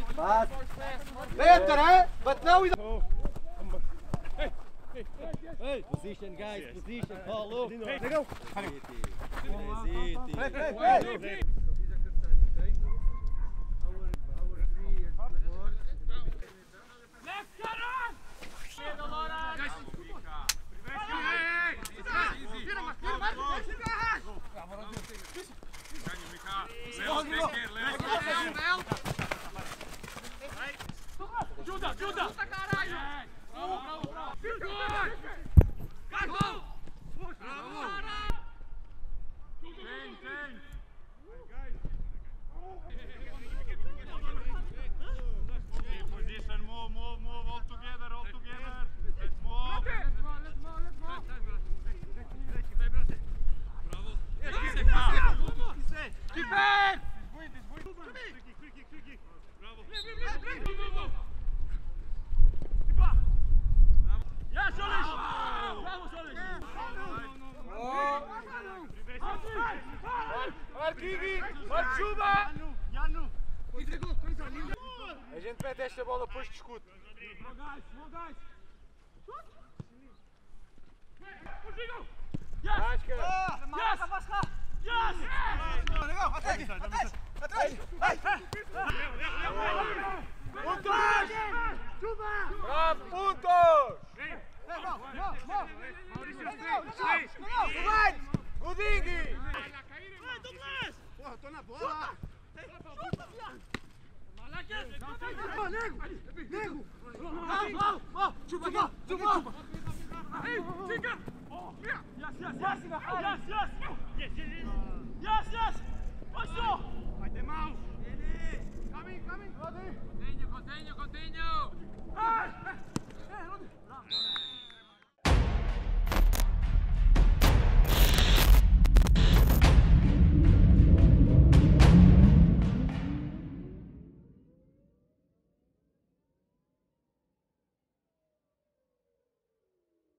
Better, but now we don't. Hey, position guys, position, follow. Hey, go. play. Ajuda, ajuda! Caralho! Position, move, all together, let's move. Keep it! Ja, Solis! Bravo, Solis! Marquinhos, Marchuba! Janu! A gente mete esta bola depois de escudo. Yes! Puntos! Bravo, puntos! Godinho! Tô na bola! Nego! Yes! Posso! Vai ter mãos! Continue! Continue! Hey!